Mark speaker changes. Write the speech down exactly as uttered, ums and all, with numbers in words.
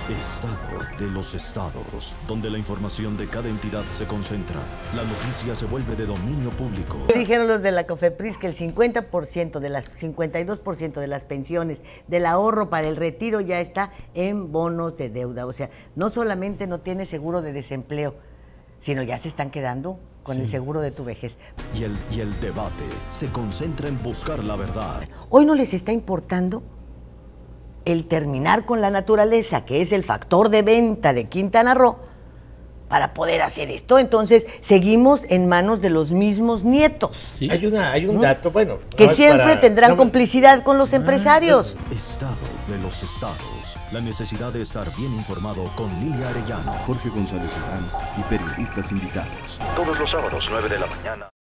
Speaker 1: Estado de los estados, donde la información de cada entidad se concentra. La noticia se vuelve de dominio público.
Speaker 2: Dijeron los de la COFEPRIS que el cincuenta por ciento de las cincuenta y dos por ciento de las pensiones, del ahorro para el retiro ya está en bonos de deuda. O sea, no solamente no tiene seguro de desempleo, sino ya se están quedando con sí. el seguro de tu vejez.
Speaker 1: Y el, y el debate se concentra en buscar la verdad.
Speaker 2: Hoy no les está importando el terminar con la naturaleza, que es el factor de venta de Quintana Roo, para poder hacer esto. Entonces, seguimos en manos de los mismos nietos.
Speaker 3: ¿Sí? Hay, una, hay un ¿no? dato, bueno.
Speaker 2: Que no siempre para, tendrán no, complicidad con los empresarios.
Speaker 1: Estado de los estados. La necesidad de estar bien informado con Lilia Arellano,
Speaker 4: Jorge González Durán y periodistas invitados.
Speaker 1: Todos los sábados, nueve de la mañana.